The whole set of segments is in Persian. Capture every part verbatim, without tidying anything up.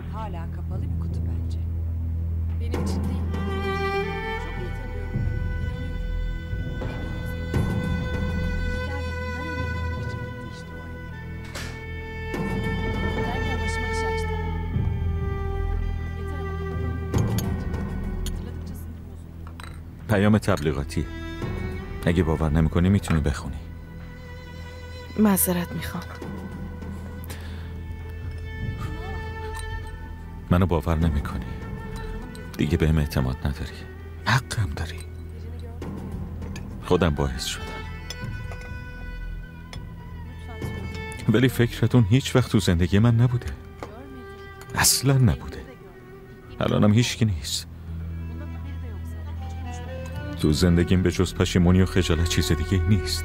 hala kapalı bir kutu bence. Benim için değil. Çok iyi tanıyorum ben. پیام تبلیغاتی. اگه باور نمی‌کنی میتونی بخونی. معذرت میخوام. منو باور نمی‌کنی. دیگه بهم اعتماد نداری. حقم داری. خودم باعث شدم. ولی فکرتون هیچ وقت تو زندگی من نبوده. اصلا نبوده. الانم هیچکی نیست. تو زندگیم به جز پشیمونی و خجالت چیز دیگه نیست.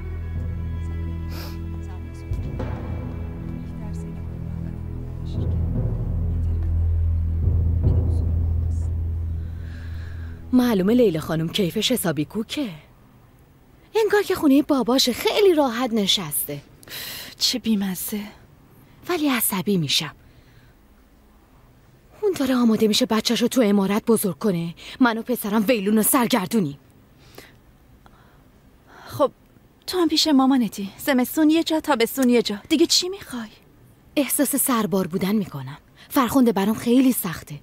معلومه لیلا خانم کیفش حسابی کوکه. انگار که خونه باباش خیلی راحت نشسته. چه بیمزه. ولی عصبی میشم. اون داره آماده میشه بچه‌شو تو عمارت بزرگ کنه. من و پسرم ویلون و سرگردونی. خب تو هم پیش مامانتی. زمستون یه جا تابستون یه جا. دیگه چی میخوای؟ احساس سربار بودن میکنم. فرخنده برام خیلی سخته.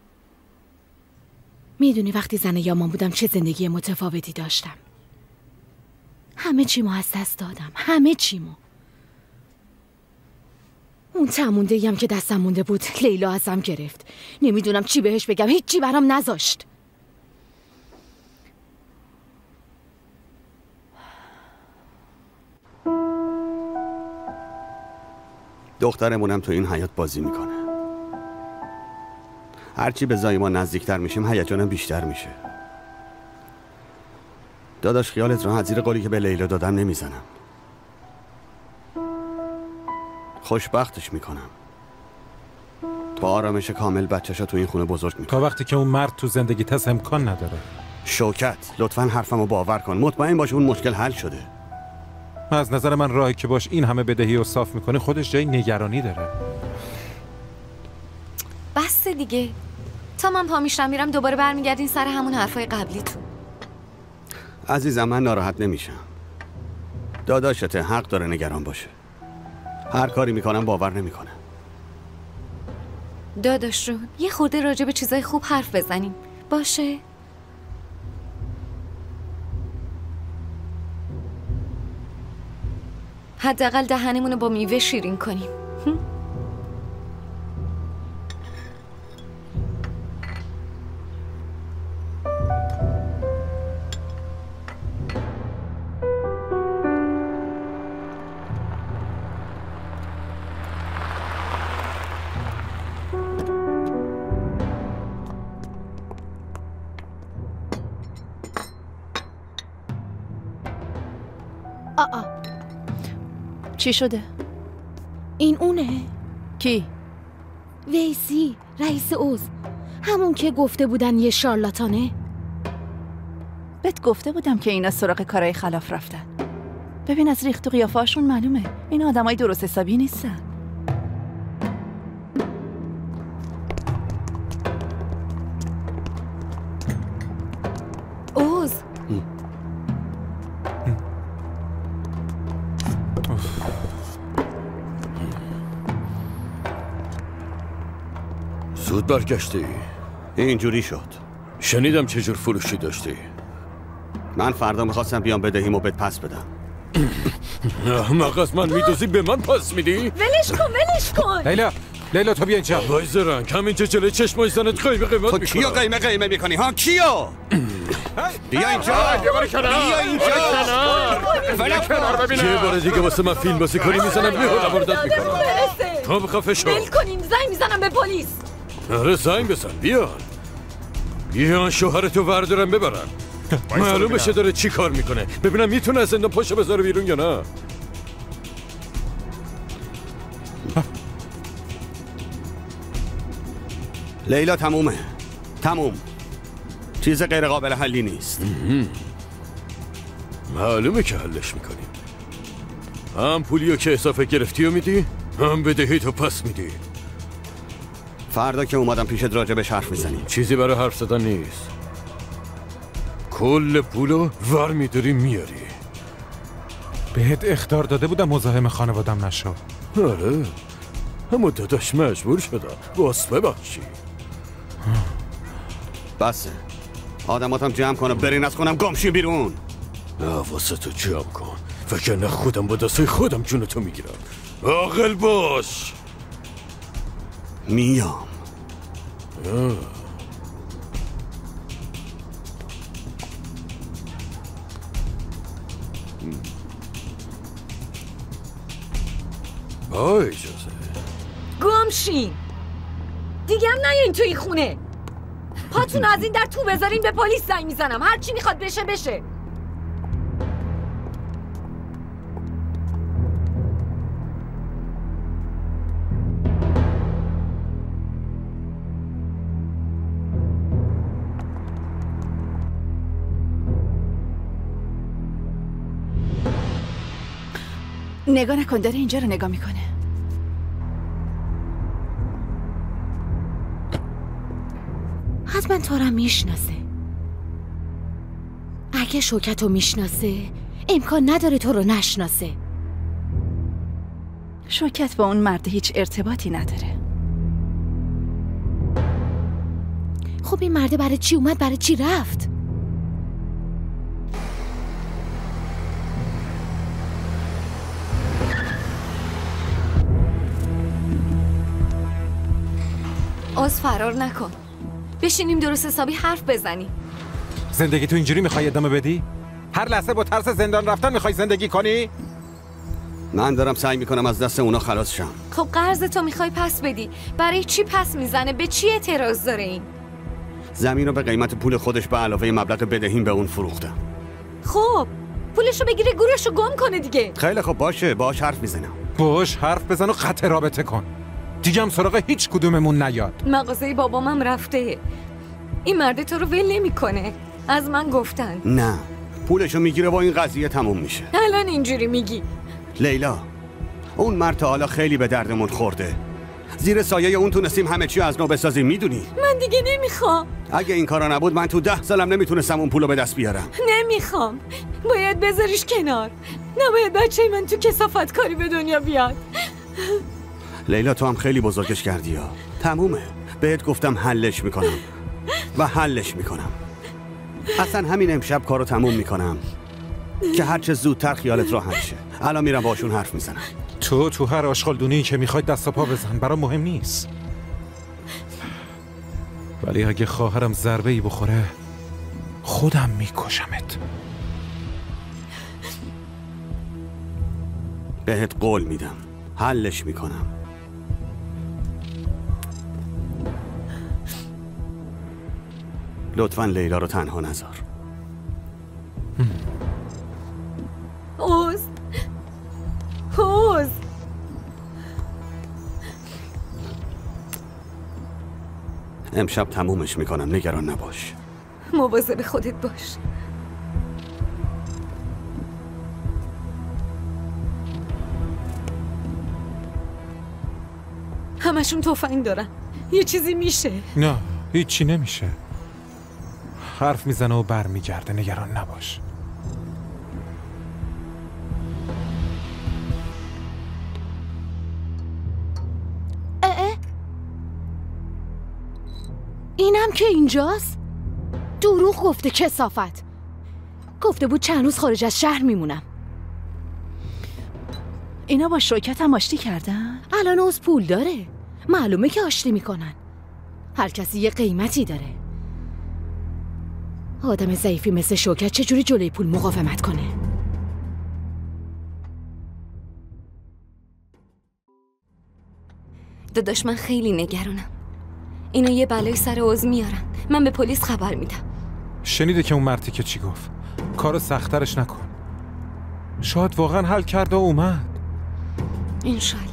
میدونی وقتی زن یامان بودم چه زندگی متفاوتی داشتم. همه چیمو از دست دادم. همه چیمو. اون تمونده هم که دستم مونده بود لیلا ازم گرفت. نمیدونم چی بهش بگم. هیچی برام نذاشت. دخترمونم تو این حیات بازی میکنه. هرچی به زای ما نزدیکتر میشیم هیجانم بیشتر میشه. داداش خیالت را زیر قولی که به لیلا دادم نمیزنم. خوشبختش میکنم. با آرامش کامل بچه‌شو تو این خونه بزرگ میکنم. تا وقتی که اون مرد تو زندگیت هست امکان نداره. شوکت لطفاً حرفمو باور کن. مطمئن باش اون مشکل حل شده. از نظر من راهی که باش این همه بدهی رو صاف میکنه خودش جای نگرانی داره. بس دیگه. تا من پا میشم میرم دوباره برمیگردین سر همون حرفای قبلیتون. عزیزم من ناراحت نمیشم. داداشته حق داره نگران باشه. هر کاری میکنم باور نمیکنه. داداش رو یه خورده راجع به چیزای خوب حرف بزنیم باشه؟ حداقل دهنمون رو با میوه شیرین کنیم. آآ چی شده؟ این اونه؟ کی؟ ویسی رئیس اوز. همون که گفته بودن یه شارلاتانه. بهت گفته بودم که اینا سراغ کارهای خلاف رفتن. ببین از ریخت و قیافه‌هاشون معلومه این آدمای درست حسابی نیستن. اوز زود برگشتی؟ اینجوری شد. شنیدم چه جور فروشی داشتی. من فردا میخواستم بیام بدهیمو بهت پس بدم. احمق از من میدوزی به من پس میدی؟ ولش کن ولش کن. لیلا لیلا تو بیا اینجا. وای زرنگ همینجا جلوی چشمای زنت قیمه قیمت میکنم. کیو قیمه قیمه میکنی ها؟ کیو؟ بیا اینجا. بیا اینجا. بیا کنار ببینم. یه بار دیگه واسه من فیلم بازی کنی میزنم بیهوده بردت میکنم. تو بخواه شو. ول کنین زنگ میزنم به پلیس. آره زنگ بزن بیا. بیا شوهرتو وردارم ببرن. معلوم بشه داره چی کار میکنه. ببینم میتونه از زندان پاشو بذاره بیرون یا نه. لیلا تمومه. تموم. چیز غیر قابل حلی نیست. معلومه که حلش میکنیم. هم پولیو که اضافه گرفتی و میدی هم بدهی تو پس میدی. فردا که اومدم پیشت راجبش حرف میزنی. چیزی برای حرف زدن نیست. کل پولو ور میداری میاری. بهت اخطار داده بودم مزاحم خانوادم نشو. آره، اما داداش مجبور شدم. باس ببخشی. بسه. آدماتم جمع کنم برین از کنم گمشی بیرون. نه واسه تو جمع کن. وگرنه خودم با دستای خودم جونتو میگیرم. عاقل باش. میام. با اجازه. گمشین دیگه هم نیاین توی خونه. پاتون از این در تو بذارین به پلیس زنگ میزنم. هر چی میخواد بشه بشه. نگاه نکن، داره اینجا رو نگاه میکنه. حتما تو رو میشناسه. اگه شوکت رو میشناسه امکان نداره تو رو نشناسه. شوکت با اون مرد هیچ ارتباطی نداره. خب این مرده برای چی اومد، برای چی رفت؟ آز فرار نکن. بشینیم درست حسابی حرف بزنیم. زندگی تو اینجوری میخوای ادامه بدی؟ هر لحظه با ترس زندان رفتن میخوای زندگی کنی؟ من دارم سعی میکنم از دست اونا خلاص شم. خب قرض تو میخوای پس بدی. برای چی پس میزنه؟ به چی اعتراض داره این؟ زمین رو به قیمت پول خودش به علاوه مبلغ بدهیم به اون فروختم. خب پولشو بگیره گورشو گم کنه دیگه. خیلی خب باشه، باهاش حرف میزنم. باش حرف بزن و قطع رابطه کن. دیگه هم سراغ هیچ کدوممون نیاد. مغازه بابامم رفته. این مرد تو رو ول نمیکنه. از من گفتن. نه، پولشو میگیره و این قضیه تموم میشه. الان اینجوری میگی؟ لیلا، اون مرد تا حالا خیلی به دردمون خورده. زیر سایه اون تونستیم همه چی از نو بسازیم، میدونی؟ من دیگه نمیخوام. اگه این کارا نبود من تو ده سالم نمیتونستم اون پولو به دست بیارم. نمیخوام. باید بذاریش کنار. نباید بچه من تو کثافت کاری به دنیا بیاد. لیلا تو هم خیلی بزرگش کردی ها. تمومه. بهت گفتم حلش میکنم و حلش میکنم. اصلا همین امشب کارو تموم میکنم که هرچه زودتر خیالت راحت شه. الان میرم باشون حرف میزنم. تو تو هر آشغالدونی که میخوای دست و پا بزن، برام مهم نیست. ولی اگه خواهرم ضربه ای بخوره خودم میکشمت. بهت قول میدم حلش میکنم. لطفاً لیلا رو تنها نذار. اوز اوز امشب تمومش میکنم، نگران نباش. مواظب خودت باش. همشون تفنگ دارن. یه چیزی میشه. نه هیچی نمیشه. حرف میزنه و بر میگرده، نگران نباش. اه اینم که اینجاست؟ دروغ گفته کثافت. گفته بود چند روز خارج از شهر میمونم. اینا با شوکت هم آشتی کردن؟ الان اوز پول داره. معلومه که آشتی میکنن. هر کسی یه قیمتی داره. آدم ضعیفی مثل شوکت چجوری جلوی پول مقاومت کنه؟ داداش من خیلی نگرانم. اینا یه بلای سر اوز میارن. من به پلیس خبر میدم. شنیده که اون مرتی که چی گفت؟ کارو سخت‌ترش نکن. شاید واقعا حل کرده و اومد. انشالله.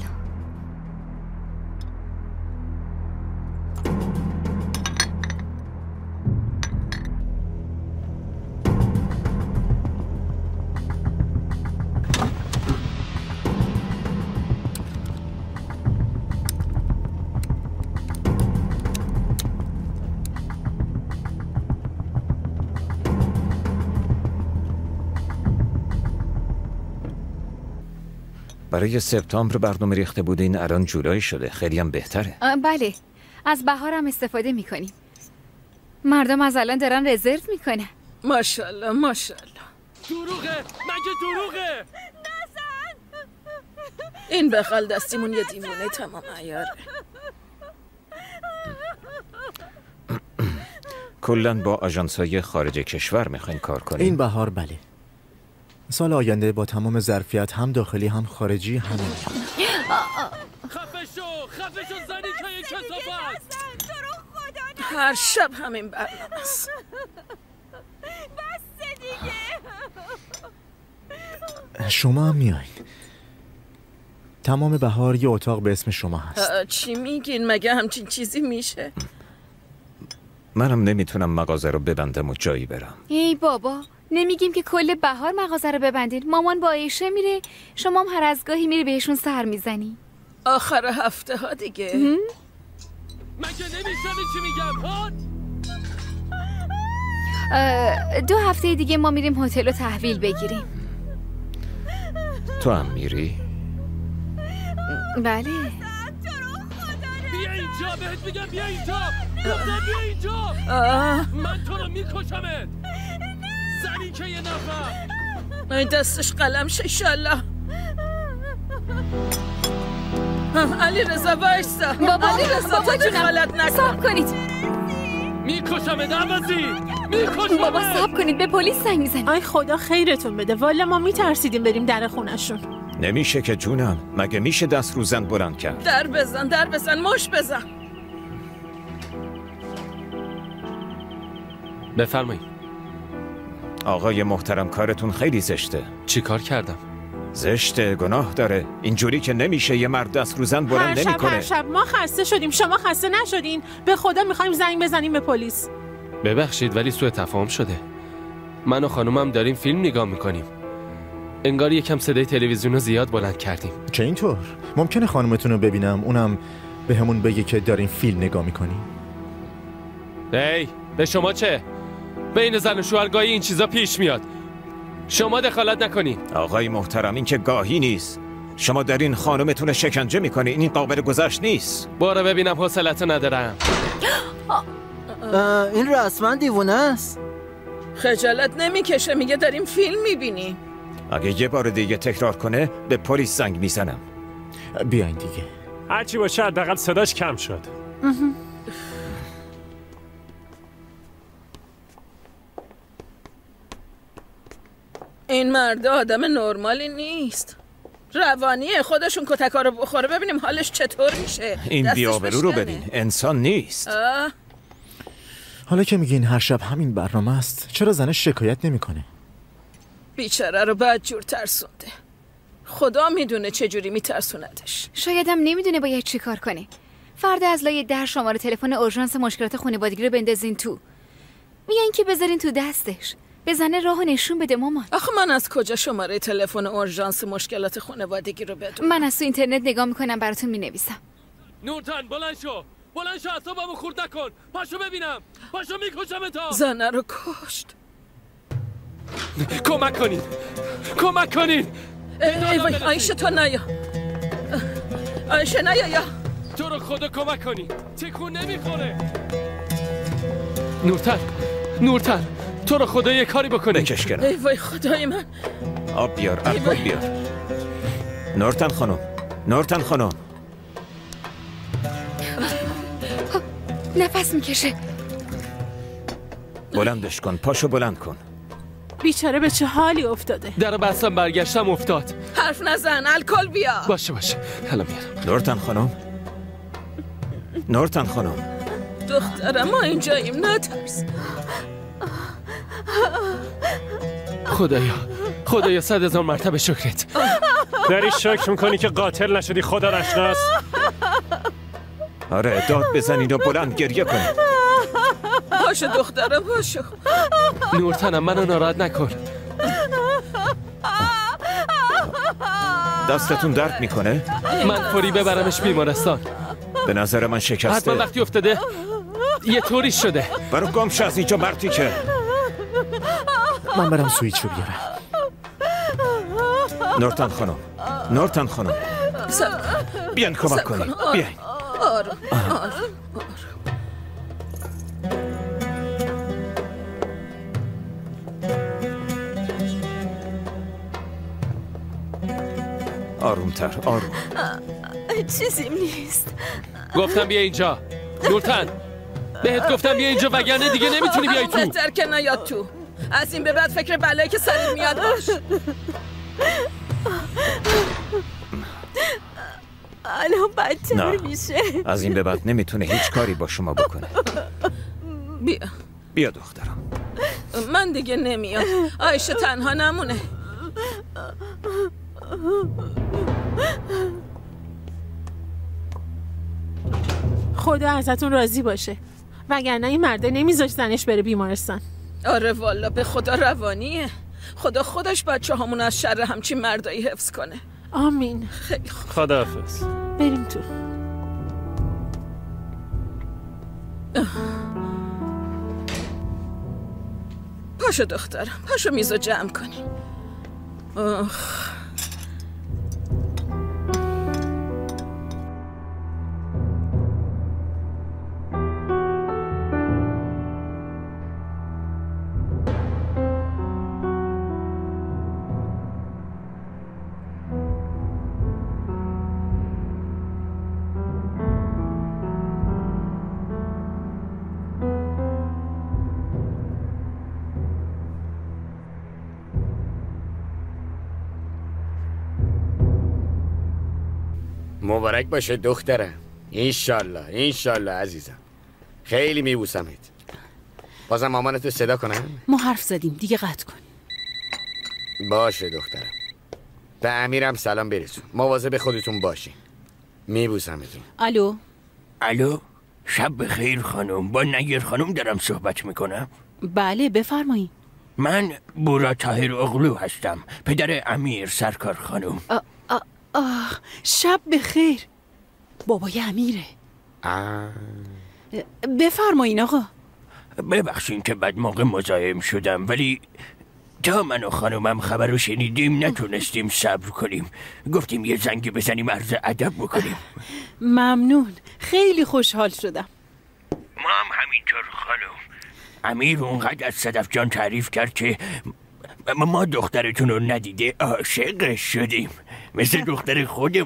برای سپتامبر برنامه ریخته بودین، الان جولای شده. خیلی هم بهتره. بله، از بهار هم استفاده میکنیم. مردم از الان دارن رزرو میکنن. ماشاءالله ماشاءالله. دروغه، مگه دروغه؟ این بغل دستیمون یه دیوونه تمام عیاره. کلن با آژانس‌های خارج کشور میخواین کار کنین؟ این بهار بله. سال آینده با تمام ظرفیت هم داخلی هم خارجی هم خفه شو، خفه شو زنی که کثافت. هر شب همین برنامه است. بس دیگه. شما هم میایین. تمام بهار یه اتاق به اسم شما هست. چی میگین؟ مگه همچین چیزی میشه؟ منم نمیتونم مغازه رو ببندم و جایی برم. ای بابا، نمیگیم که کل بهار مغازه رو ببندین. مامان با عایشه میره، شما هم هر از گاهی میری بهشون سر میزنی. آخر هفته ها دیگه. مگه نمیشنوی چی میگم؟ ها؟ دو هفته دیگه ما میریم هتل رو تحویل بگیریم. تو هم میری؟ بله. بیا اینجا، بهت میگم بیا اینجا. گفتم بیا اینجا. من تو رو میکشمت. زنی که یه نفر. این دستش قلم شه انشالله. علی رضا وایسا. بابا علی رضا بابا تو خالت نکن. صبر کنید. میکشمت عوضی. میکشمت. بابا صبر کنید، به پلیس زنگ میزنیم. آی خدا خیرتون بده، والا ما میترسیدیم بریم در خونشون. نمیشه که جونم، مگه میشه دست رو زن بلند کرد؟ در بزن در بزن مش بزن. بفرمایید. آقای محترم کارتون خیلی زشته. چی کار کردم؟ زشته، گناه داره. اینجوری که نمیشه یه مرد دست رو زن بلند هر شب نمیکنه. هر شب ما خسته شدیم، شما خسته نشدین؟ به خدا میخوایم زنگ بزنیم به پلیس. ببخشید ولی سوء تفاهم شده. من و خانومم داریم فیلم نگاه میکنیم. انگار یکم صدای تلویزیون رو زیاد بلند کردیم. چه اینطور؟ ممکنه خانومتون رو ببینم، اونم به همون بگه که دارین فیلم نگاه میکنیم. هی به شما چه؟ بین زن و شوهر گاهی این چیزا پیش میاد. شما دخالت نکنین. آقای محترم این که گاهی نیست. شما دارین خانومتون رو شکنجه میکنین، این قابل گذشت نیست. برو ببینم حوصله‌تو ندارم. این رسما دیوونه است. خجالت نمیکشه میگه داریم فیلم میبینیم. اگه یه بار دیگه تکرار کنه به پلیس زنگ میزنم. بیاین دیگه. هرچی باشه حداقل صداش کم شد. این مرد آدم نرمالی نیست. روانیه، خودشون کتکا رو بخوره ببینیم حالش چطور میشه. این بی‌آبرو رو ببین، انسان نیست. آه. حالا که میگین هر شب همین برنامه است، چرا زنش شکایت نمیکنه؟ بیچاره رو بد جور ترسونده. خدا میدونه چه جوری میترسوندش. شاید هم نمیدونه باید چی کار کنه. فردا از لای در شماره تلفن اورژانس مشکلات خانوادگی رو بندازین تو. میگن که بذارین تو دستش. بزنه راهو نشون بده مامان. آخه من از کجا شماره تلفن اورژانس مشکلات خانوادگی رو بدونم؟ من از تو اینترنت نگاه میکنم براتون مینویسم. نورتن بلند شو. بلند شو اعصابمو خورد نکن. پاشو ببینم. پاشو میکشمت. زنه رو کشت. کمک کنین. کمک کنین. ای وای عایشه تو نیا. عایشه نیا یا. تو رو خدا کمک کنین. تکون نمیخوره. نورتن. نورتن. تو رو خدا یه کاری بکنه. بکش کنم. ای وای خدای من. آب بیار، الکل بیار. نورتن خانم. نورتن خانم. نفس میکشه. بلندش کن، پاشو بلند کن. بیچاره به چه حالی افتاده. در بستم برگشتم افتاد. حرف نزن، الکل بیا. باشه باشه الان میارم. نورتن خانم. نورتن خانم. دخترم ما اینجاییم، نترس. خدایا خدایا صد هزار مرتبه شکرت. داری شکر میکنی که قاتل نشدی خدا نشناس؟ آره داد بزنین و بلند گریه کنین. باشو دخترم باشو. نورتنم منو ناراحت نکن. دستتون درد میکنه؟ من فوری ببرمش بیمارستان. به نظر من شکسته. حتما وقتی افتاده یه طوری شده. برو گم شو از اینجا مرتی که. من برم سویچ رو بیارم. نورتن خانم. نورتن خانم بیان کمک کنیم. بیاین. آروم آروم آرومتر آروم. چیزیم نیست. گفتم بیا اینجا نورتن، بهت گفتم بیا اینجا وگرنه دیگه نمیتونی بیای تو. بهتر که نیاد تو. از این به بعد فکر بلایی که سرت میاد باش. الان بدتر میشه. از این به بعد نمیتونه هیچ کاری با شما بکنه. بیا بیا دخترم. من دیگه نمیام. عایشه تنها نمونه. خدا ازتون راضی باشه، وگرنه این مرده نمیذاش زنش بره بیمارستان. آره والا به خدا روانیه. خدا خودش بچه همون از شر همچین مردایی حفظ کنه. آمین. خیلی خوب. خداحافظ. بریم تو. پاشو دخترم، پاشو میزو جمع کنیم. آخ. مبارک باشه دخترم. انشالله انشالله عزیزم. خیلی میبوسمت. بازم مامانتو صدا کنم؟ ما حرف زدیم دیگه قطع کن. باشه دخترم. به امیرم سلام برسون. مواظب خودتون باشین. میبوسمتون. الو الو شب بخیر خانم. با نیر خانم دارم صحبت میکنم. بله بفرمایید. من بورا طاهر اغلو هستم، پدر امیر سرکار خانم. آ آ آه شب بخیر. بابای امیره. آه. بفرمایین آقا. ببخشین که بد موقع مزاحم شدم، ولی تا من و خانومم خبر رو شنیدیم نتونستیم صبر کنیم. گفتیم یه زنگ بزنیم عرض ادب بکنیم. ممنون، خیلی خوشحال شدم. ما هم همینطور خانم. امیر اونقدر از صدف جان تعریف کرد که ما دخترتون رو ندیده عاشق شدیم، مثل دختر خودمونه.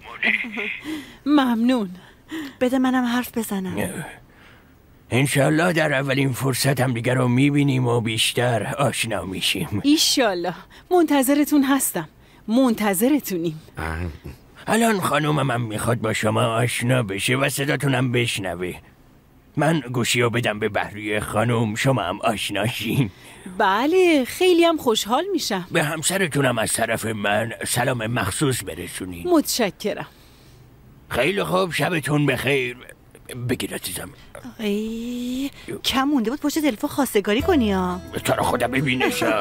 ممنون. بده منم حرف بزنم. انشالله در اولین فرصت هم دیگر رو میبینیم و بیشتر آشنا میشیم. ایشالله. منتظرتون هستم. منتظرتونیم. الان خانومم هم میخواد با شما آشنا بشه و صداتونم بشنوه. من گوشی رو بدم به بهریه خانم، شما هم آشنا شین. بله خیلی هم خوشحال میشم. به همسرتونم از طرف من سلام مخصوص برسونین. متشکرم. خیلی خوب، شبتون بخیر. بگیر عزیزم. ای کم مونده بود پشت تلفن خواستگاری کنی ها. تو رو خدا ببینشا.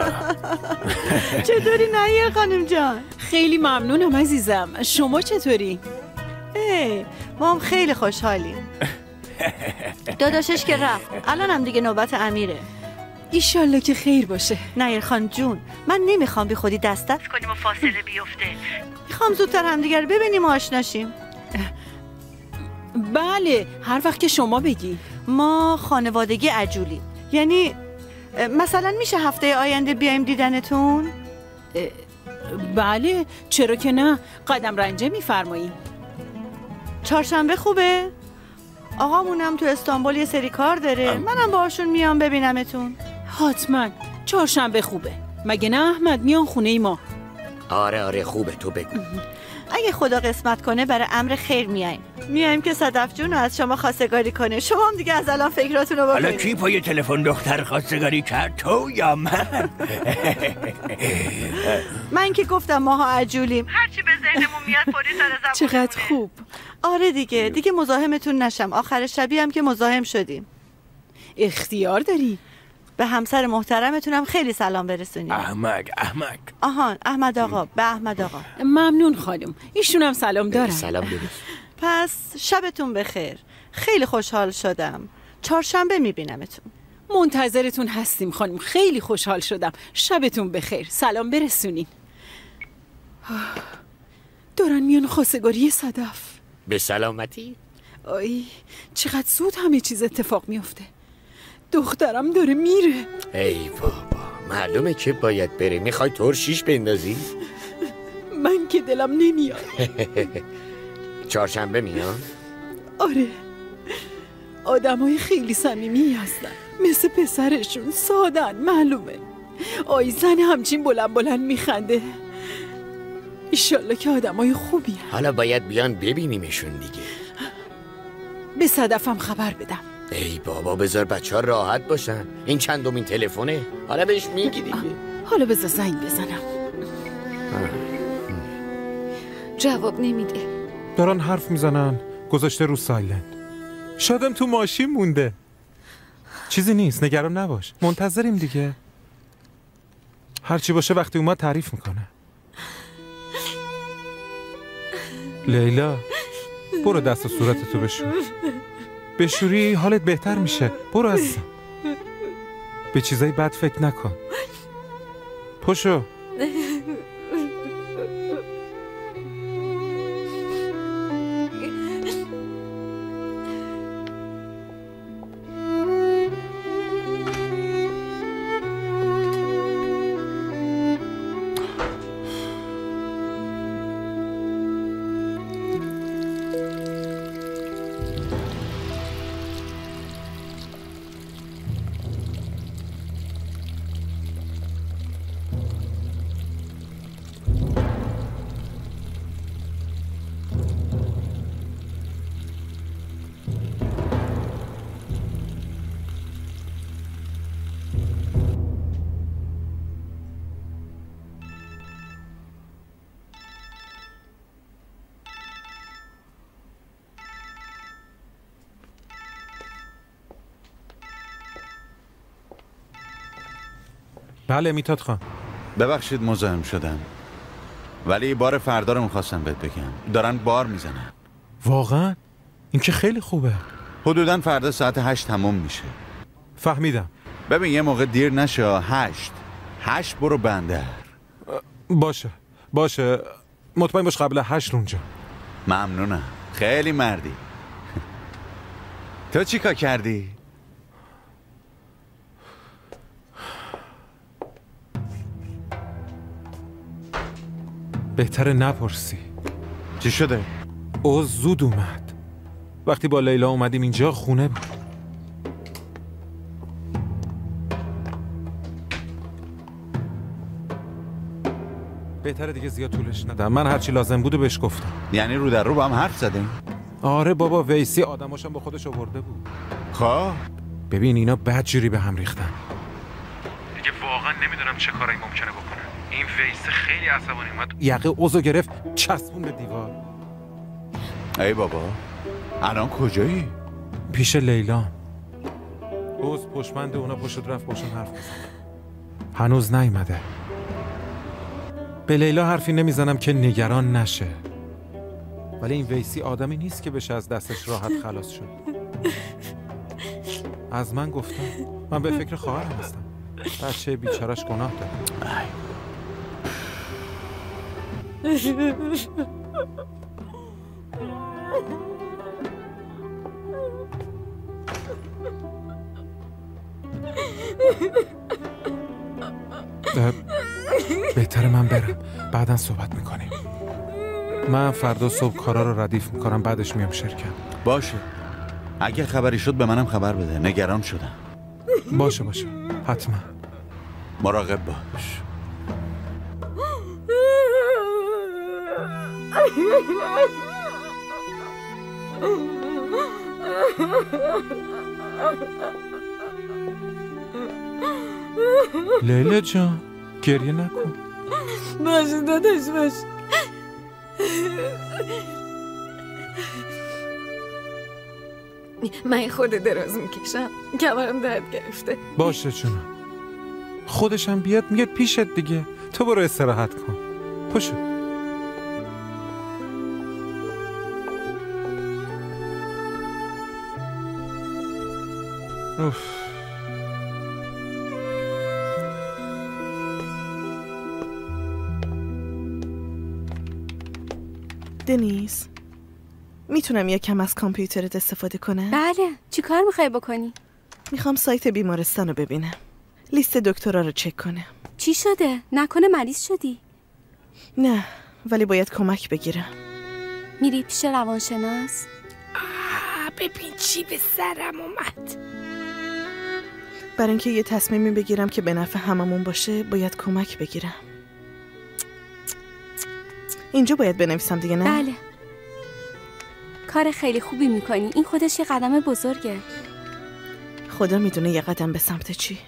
چطوری نیر خانم جان؟ خیلی ممنونم عزیزم. شما چطوری؟ ای ما هم خیلی خوشحالیم. داداشش که رفت، الان هم دیگه نوبت امیره. ایشالله که خیر باشه. نیر خان جون، من نمیخوام بی خودی دست دست کنیم و فاصله بیفته. میخوام زودتر همدیگر رو ببینیم و آشناشیم. بله هر وقت که شما بگی. ما خانوادگی عجولی، یعنی مثلا میشه هفته آینده بیایم دیدنتون؟ بله چرا که نه. قدم رنجه میفرماییم. چهارشنبه خوبه؟ آقامونم تو استانبول یه سری کار داره. منم باهاشون میام ببینمتون. حتما چهارشنبه خوبه. مگه نه احمد میان خونه ما؟ آره آره خوبه، تو بگو. اگه خدا قسمت کنه برای امر خیر میایم. میایم که صدف جون رو از شما خواستگاری کنه. شما هم دیگه از الان فکراتون رو بکنید. حالا کی پای تلفن دختر خواستگاری کرد، تو یا من؟ من که گفتم ماها عجولیم. هرچی به ذهنمون میاد پوری سر زبون. چقدر خوب. آره دیگه دیگه مزاحمتون نشم. آخر شبی هم که مزاحم شدیم. اختیار داری. به همسر محترمتونم خیلی سلام برسونید. احمد احمد آهان احمد آقا. به احمد آقا. ممنون خانم. ایشونم سلام دارم. سلام برس. پس شبتون بخیر. خیلی خوشحال شدم. چهارشنبه میبینمتون. منتظرتون هستیم خانم. خیلی خوشحال شدم. شبتون بخیر. سلام برسونین. دارن میان خواستگاری صدف. به سلامتی. آی چقدر زود همه چیز اتفاق میفته. دخترم داره میره. ای بابا معلومه که باید بره. میخوای ترشیش بندازی؟ من که دلم نمیاد. چهارشنبه میان؟ آره آدمای خیلی صمیمی هستن، مثل پسرشون، سادن، معلومه. آی زن همچین بلند بلند میخنده. ایشالله که آدمای خوبی هست. حالا باید بیان ببینیمشون دیگه. به صدفم خبر بدم. ای بابا بذار بچه ها راحت باشن. این چندمین تلفنه، حالا بهش میگی دیگه. حالا بذار زنگ بزنم. جواب نمیده. دارن حرف میزنن، گذاشته رو سایلنت. شادم تو ماشین مونده. چیزی نیست، نگران نباش، منتظریم دیگه. هرچی باشه وقتی اومد تعریف میکنه. لیلا برو دست و صورتتو بشور. بشوری حالت بهتر میشه. برو عزیزم، به چیزای بد فکر نکن. پشو. بله میتاد خان. ببخشید مزاحم شدم، ولی بار فردا رو میخواستم بهت بگم. دارن بار میزنن. واقعا؟ این که خیلی خوبه. حدوداً فردا ساعت هشت تموم میشه. فهمیدم. ببین یه موقع دیر نشه. هشت هشت برو بندر. باشه باشه، مطمئن باش قبل هشت اونجا. ممنونم، خیلی مردی. تو چی کار کردی؟ بهتره نپرسی. چی شده؟ اوز زود اومد. وقتی با لیلا اومدیم اینجا خونه بود. بهتره دیگه زیاد طولش ندم. من هرچی لازم بودو بهش گفتم. یعنی رو در رو با هم حرف زدیم؟ آره بابا، ویسی آدماشم با خودش آورده بود. خب ببین اینا بدجوری به هم ریختن. دیگه واقعا نمیدونم چه کاری ممکنه بکنم. این ویس خیلی عصبانی اومد. یقه اوزو گرفت چسبون به دیوار. ای بابا الان کجایی؟ پیش لیلا. اوز پشمند اونا پشت رفت باشون حرف بزن. هنوز نیومده. به لیلا حرفی نمیزنم که نگران نشه، ولی این ویسی آدمی نیست که بشه از دستش راحت خلاص شد. از من گفتم، من به فکر خواهرم هستم. بچه بیچارش گناه داره. بهتره من برم، بعداً صحبت میکنیم. من فردا صبح کارا رو ردیف میکنم، بعدش میام شرکت. باشه، اگه خبری شد به منم خبر بده. نگران شدم. باشه باشه حتما. مراقب باش. لیلا جان گریه نکن. باشه داداش باش. من خود دراز میکشم، کمرم درد گرفته. باشه جونم، خودشم بیاد میاد پیشت دیگه. تو برو استراحت کن. پاشو. اوف. دنیز میتونم یک کم از کامپیوترت استفاده کنم؟ بله. چی کار میخوای بکنی؟ میخوام سایت بیمارستان رو ببینم، لیست دکترا رو چک کنم. چی شده؟ نکنه مریض شدی؟ نه ولی باید کمک بگیرم. میری پیش روانشناس؟ آه ببین چی به سرم اومد. برای اینکه یه تصمیمی بگیرم که به نفع هممون باشه باید کمک بگیرم. اینجا باید بنویسم دیگه نه؟ بله. کار خیلی خوبی میکنی. این خودش یه قدم بزرگه. خدا میدونه یه قدم به سمت چی.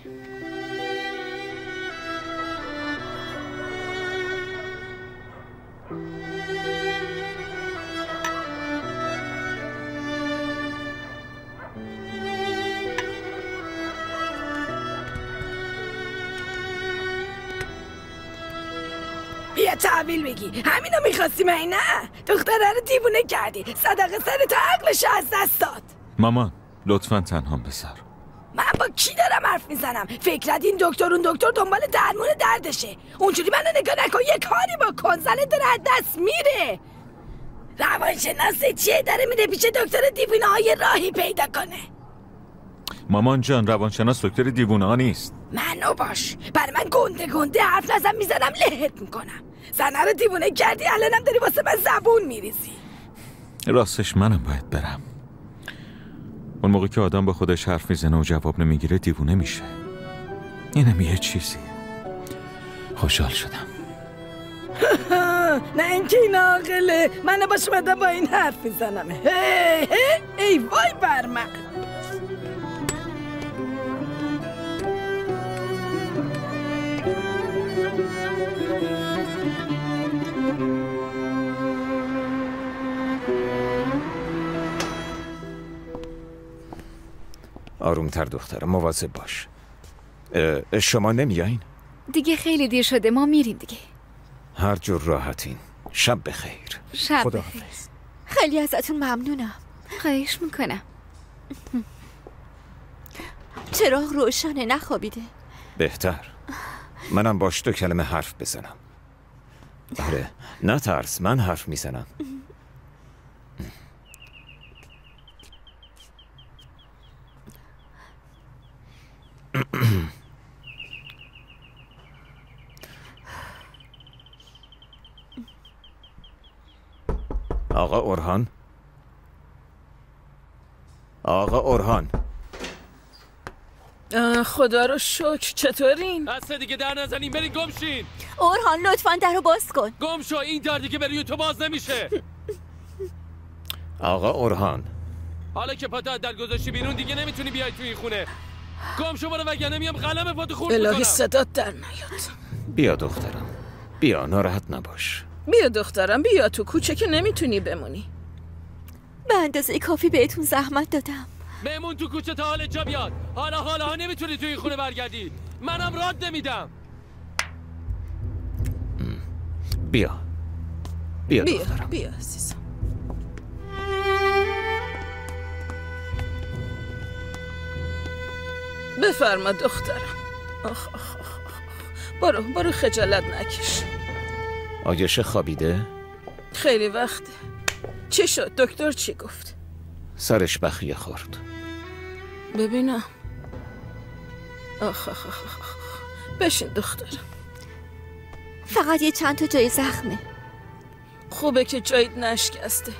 بیا تحویل بگی. همینو میخواستی من نه؟ دختره رو دیوونه کردی. صدقه سر تا عقلش از دست داد. مامان لطفاً تنها بذار. من با کی دارم حرف میزنم؟ فکرت این دکتر اون دکتر دنبال درمون دردشه. اونجوری منو نگاه نکن. یه کاری بکن. زنه داره از دست میره. روانشناس چیه داره میره پیش دکتر دیوونه های راهی پیدا کنه. مامان جان روانشناس دکتر دیوونه ها نیست. منو باش. برای من گنده گنده حرف نزن میزنم لهت میکنم. زنه رو دیوونه کردی الانم داری واسه من زبون میریزی. راستش منم باید برم. اون موقع که آدم با خودش حرف میزنه و جواب نمیگیره دیوونه میشه. اینم یه چیزی. خوشحال شدم. نه اینکه این عاقله. من باش مدام با این حرف میزنم. هی هی ای وای بر من. آرومتر دختر، مواظب باش. شما نمیایین؟ دیگه خیلی دیر شده، ما میریم دیگه. هر جور راحتین. شب بخیر. شب خدا بخیر. خیلی ازتون ممنونم. خواهش میکنم. چراغ روشنه نخوابیده. بهتر. منم باش دو کلمه حرف بزنم. آره نه ترس، من حرف میزنم. آقا اورهان آقا اورهان خدا رو شکر. چطورین؟ دست دیگه در نزنین. برین گم شین. اورهان لطفاً در رو باز کن. گم شو. این در دیگه بری تو باز نمیشه. آقا اورهان حالا که پاتو از در گذاشتی بیرون دیگه نمیتونی بیای تو این خونه. گم شو برو وگرنه میام قلم پاتو خورد میکنم. الهی صدات در نیاد. بیا دخترم بیا، ناراحت نباش. بیا دخترم بیا تو کوچه که نمیتونی بمونی. به اندازه کافی بهتون زحمت دادم. بمون تو کوچه تا حالت جا بیاد. حالا حالا ها نمیتونی تو این خونه برگردی. منم راد نمیدم. بیا بیا بیا دخترم. بیا عزیزم. بفرما دخترم. آخ آخ آخ آخ. برو برو خجالت نکش. آگشه خوابیده؟ خیلی وقته. چی شد؟ دکتر چی گفت؟ سرش بخیه خورد. ببینم. آخ آخ آخ آخ. بشین دخترم. فقط یه چند تا جای زخمه. خوبه که جایت نشکسته.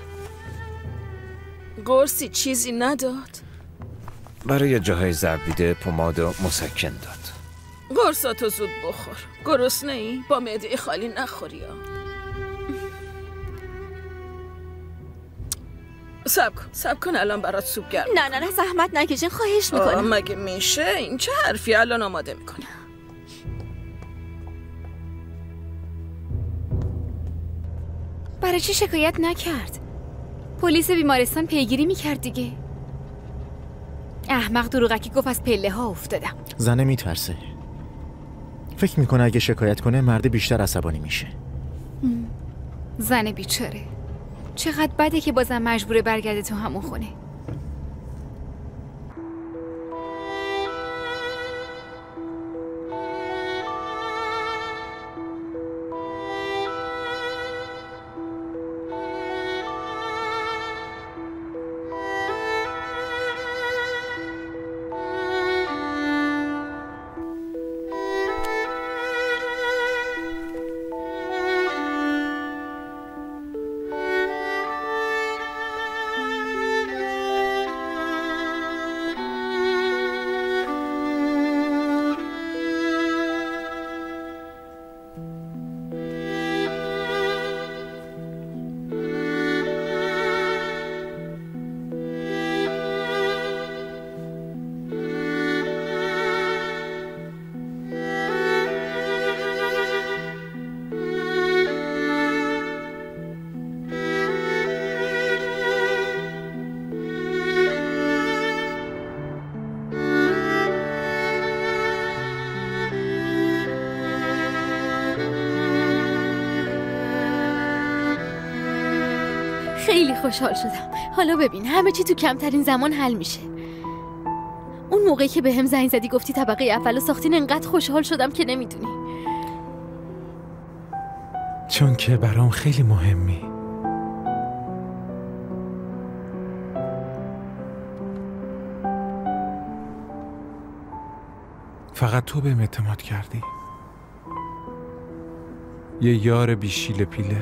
قرصی چیزی نداد؟ برای جاهای ضربیده پماد و مسکن داد. قرصاتو زود بخور. گرسنه ای؟ با معده خالی نخوری ها. سب کن سب کن الان برات سوپ گرم. نه نه نه زحمت نکشین خواهش میکنم. مگه میشه؟ این چه حرفی؟ الان آماده میکنم. برای چی شکایت نکرد؟ پلیس بیمارستان پیگیری میکرد دیگه. احمق دروغکی گفت از پله ها افتادم. زنه میترسه. فکر میکنه اگه شکایت کنه مرد بیشتر عصبانی میشه. زن بیچاره. چقدر بده که بازم مجبوره برگرده تو همون خونه. خیلی خوشحال شدم. حالا ببین همه چی تو کمترین زمان حل میشه. اون موقعی که بهم زنگ زدی گفتی طبقه اولو ساختین انقدر خوشحال شدم که نمیدونی. چون که برام خیلی مهمی. فقط تو بهم اعتماد کردی. یه یار بی شیله پیله.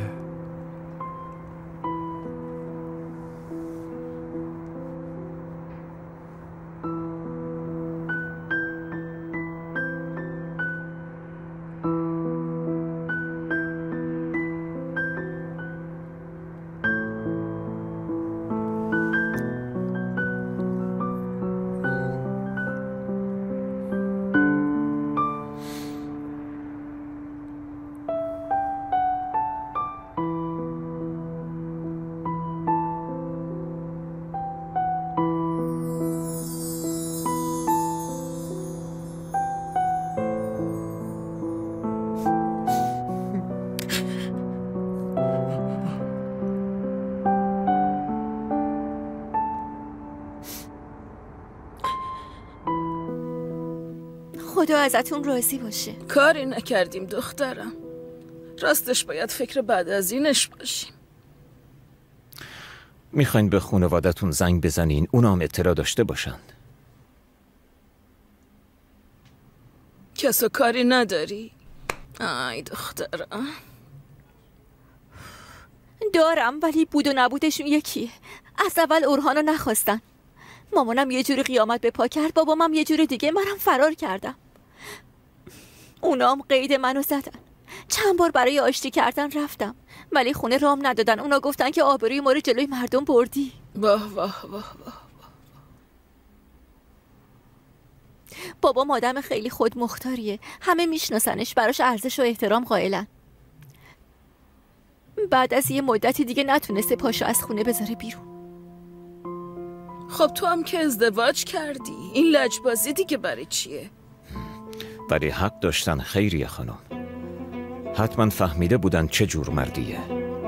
خدا ازتون راضی باشه. کاری نکردیم دخترم. راستش باید فکر بعد از اینش باشیم. میخواین به خانوادتون زنگ بزنین اونا هم اطلاع داشته باشند؟ کسو کاری نداری؟ آی دخترم. دارم ولی بود و نبودشون یکیه. از اول اورهانو نخواستن. مامانم یه جوری قیامت به پا کرد، بابامم یه جور دیگه، منم فرار کردم. اونام قید منو زدن. چند بار برای آشتی کردن رفتم ولی خونه رام ندادن. اونا گفتن که آبروی ما رو جلوی مردم بردی. واه واه واه واه. بابام آدم خیلی خود مختاریه. همه میشناسنش، براش ارزش و احترام قائلن. بعد از یه مدتی دیگه نتونسته پاشو از خونه بذاره بیرون. خب تو هم که ازدواج کردی، این لجبازی دیگه برای چیه؟ ولی حق داشتن خیریه خانم. حتما فهمیده بودن چه جور مردیه.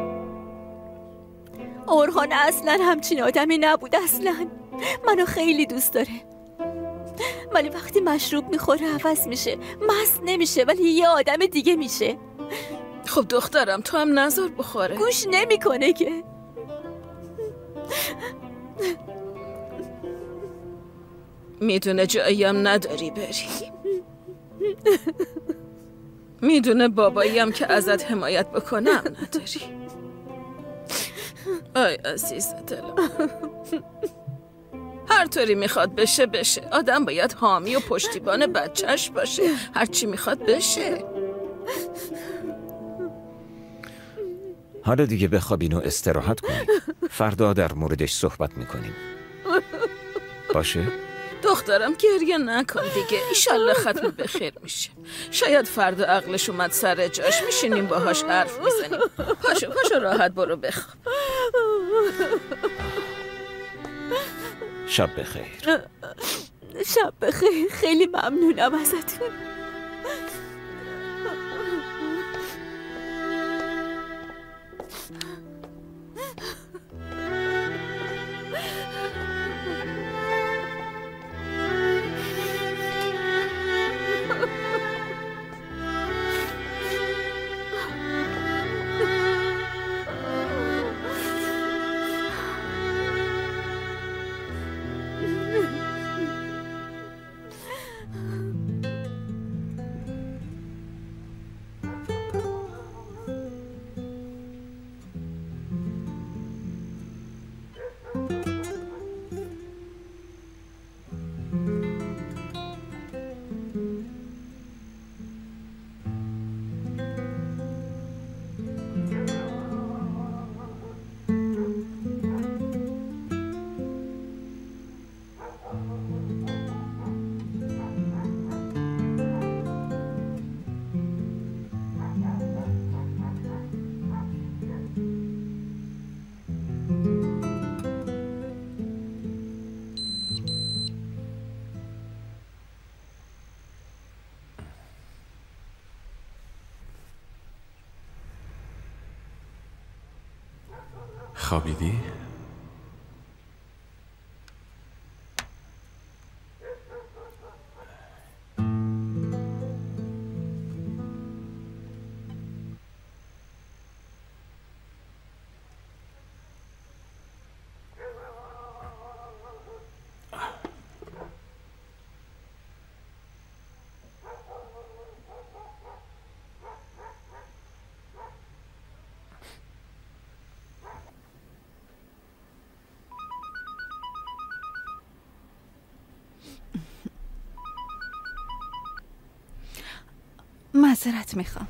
اورهان اصلا همچین آدمی نبود. اصلا منو خیلی دوست داره ولی وقتی مشروب میخوره عوض میشه. مست نمیشه ولی یه آدم دیگه میشه. خب دخترم تو هم نذار بخوره. گوش نمیکنه که. میدونه جایی هم نداری بری. میدونه بابایی هم که ازت حمایت بکنم نداری. آی عزیز دلم، هر طوری میخواد بشه بشه. آدم باید حامی و پشتیبان بچهش باشه. هر چی میخواد بشه. حالا دیگه بخوابین و استراحت کنین. فردا در موردش صحبت میکنیم. باشه؟ دخترم گریه نکن دیگه. ایشالله ختم بخیر میشه. شاید فردا عقلش اومد سر جاش، میشینیم باهاش حرف میزنیم. پاشو پاشو راحت برو بخواب. شب بخیر. شب بخیر. خیلی ممنونم ازتون. خوابیدی؟ معذرت میخوام.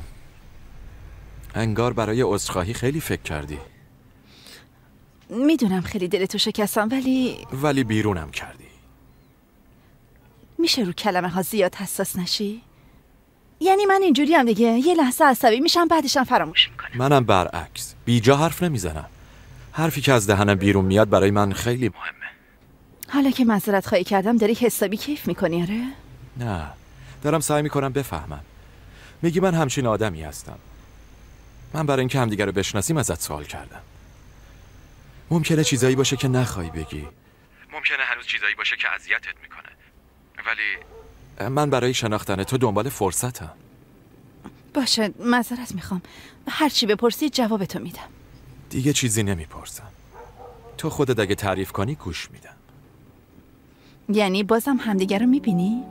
انگار برای عذرخواهی خیلی فکر کردی. میدونم خیلی دلتو شکستم ولی ولی بیرونم کردی. میشه رو کلمه ها زیاد حساس نشی؟ یعنی من اینجوری هم دیگه یه لحظه عصبی میشم بعدشم فراموش میکنم. منم برعکس بیجا حرف نمیزنم. حرفی که از دهنم بیرون میاد برای من خیلی مهمه. حالا که معذرت خواهی کردم داری حسابی کیف میکنی آره؟ نه دارم سعی میکنم بفهمم. میگی من همچین آدمی هستم. من برای اینکه همدیگه رو بشناسیم ازت سوال کردم. ممکنه چیزایی باشه که نخوای بگی. ممکنه هنوز چیزایی باشه که اذیتت میکنه. ولی من برای شناختن تو دنبال فرصتم. باشه معذرت میخوام. هر چی بپرسی جواب تو میدم. دیگه چیزی نمیپرسم. تو خودت اگه تعریف کنی گوش میدم. یعنی بازم همدیگه رو میبینی؟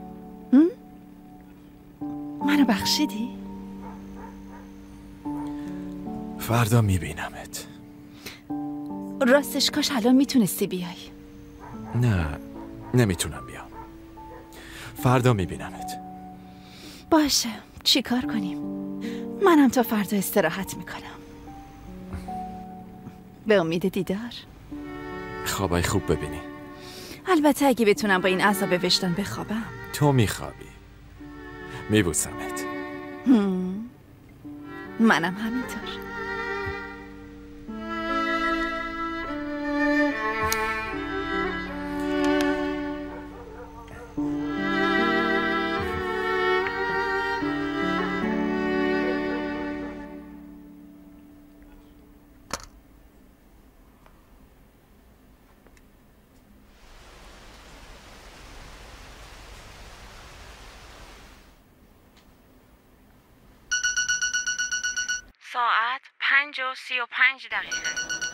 منو بخشیدی؟ فردا میبینمت. راستش کاش الان میتونستی بیای. نه نمیتونم بیام. فردا میبینمت. باشه چی کار کنیم؟ منم تا فردا استراحت میکنم. به امید دیدار. خوابای خوب ببینی. البته اگه بتونم با این عذاب وجدان بخوابم. تو میخوابی. میبوسمت. منم همینطور. ساعت پنج و سی و پنج دقیقه.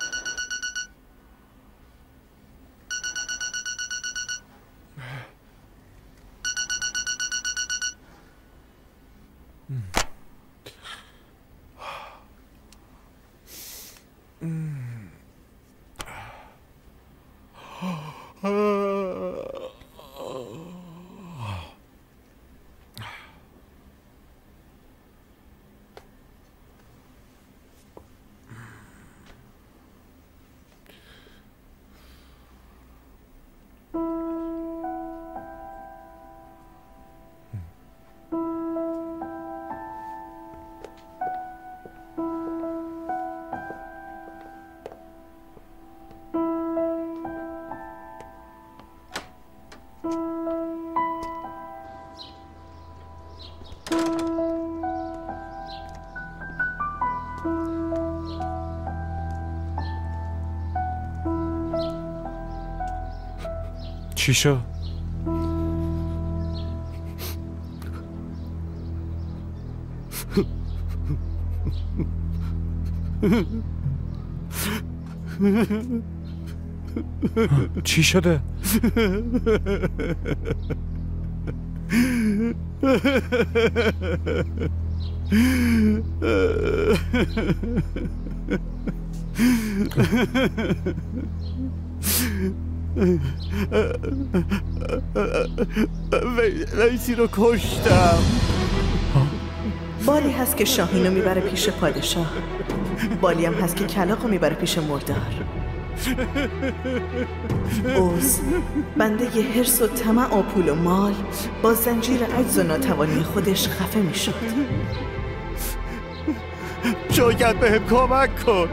چی شد؟ چی شده؟ ویسی رو کشتم. بالی هست که شاهینو میبره پیش پادشاه، بالی هم هست که کلاغو میبره پیش مردار. اوز بنده ی حرص و طمع و پول و مال با زنجیر عجز و ناتوانی خودش خفه میشد. شوکت بهم کمک کن.